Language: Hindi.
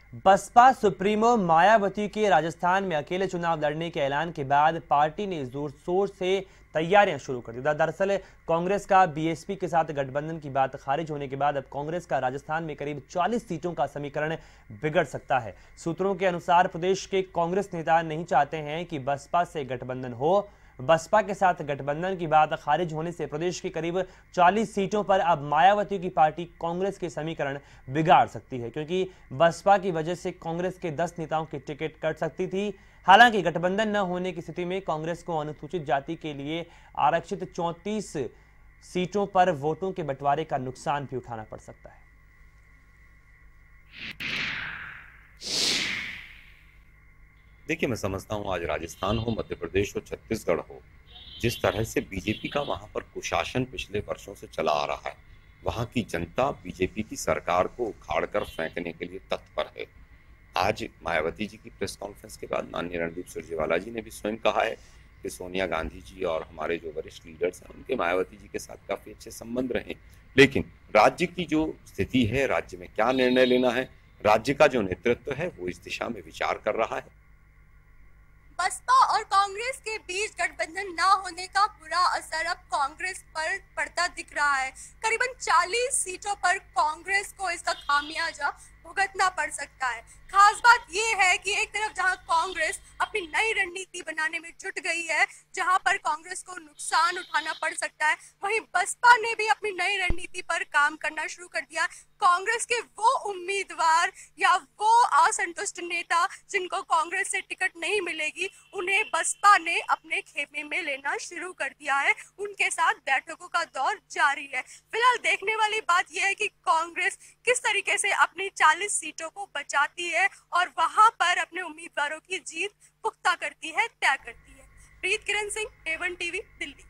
बसपा सुप्रीमो मायावती के राजस्थान में अकेले चुनाव लड़ने के ऐलान के बाद पार्टी ने जोर शोर से तैयारियां शुरू कर दी। दरअसल कांग्रेस का बीएसपी के साथ गठबंधन की बात खारिज होने के बाद अब कांग्रेस का राजस्थान में करीब 40 सीटों का समीकरण बिगड़ सकता है। सूत्रों के अनुसार प्रदेश के कांग्रेस नेता नहीं चाहते हैं कि बसपा से गठबंधन हो। बसपा के साथ गठबंधन की बात खारिज होने से प्रदेश की करीब 40 सीटों पर अब मायावती की पार्टी कांग्रेस के समीकरण बिगाड़ सकती है, क्योंकि बसपा की वजह से कांग्रेस के 10 नेताओं की टिकट कट सकती थी। हालांकि गठबंधन न होने की स्थिति में कांग्रेस को अनुसूचित जाति के लिए आरक्षित 34 सीटों पर वोटों के बंटवारे का नुकसान भी उठाना पड़ सकता है। देखिए, मैं समझता हूँ आज राजस्थान हो, मध्य प्रदेश हो, छत्तीसगढ़ हो, जिस तरह से बीजेपी का वहां पर कुशासन पिछले वर्षों से चला आ रहा है, वहां की जनता बीजेपी की सरकार को उखाड़कर फेंकने के लिए तत्पर है। आज मायावती जी की प्रेस कॉन्फ्रेंस के बाद माननीय रणदीप सुरजेवाला जी ने भी स्वयं कहा है कि सोनिया गांधी जी और हमारे जो वरिष्ठ लीडर्स हैं उनके मायावती जी के साथ काफी अच्छे संबंध रहे, लेकिन राज्य की जो स्थिति है, राज्य में क्या निर्णय लेना है, राज्य का जो नेतृत्व है वो इस दिशा में विचार कर रहा है। बसपा और कांग्रेस के बीच गठबंधन न होने का बुरा असर अब कांग्रेस पर पड़ता दिख रहा है। करीबन 40 सीटों पर कांग्रेस को इसका खामियाजा भुगतना पड़ सकता है। खास बात यह है कि एक तरफ जहां कांग्रेस अपनी नई रणनीति बनाने में जुट गई है, जहां पर कांग्रेस को नुकसान उठाना पड़ सकता है, वहीं बसपा ने भी अपनी नई रणनीति पर काम करना शुरू कर दिया। कांग्रेस के वो उम्मीदवार या वो असंतुष्ट नेता जिनको कांग्रेस से टिकट नहीं मिलेगी, उन्हें बसपा ने अपने खेमे में लेना शुरू कर दिया है। उनके साथ बैठकों का दौर जारी है। फिलहाल देखने वाली बात यह है कि कांग्रेस किस तरीके से अपनी 40 सीटों को बचाती है और वहां पर अपने उम्मीदवारों की जीत पुख्ता करती है, तय करती है। Preet Kiran Singh, A1 TV, Delhi.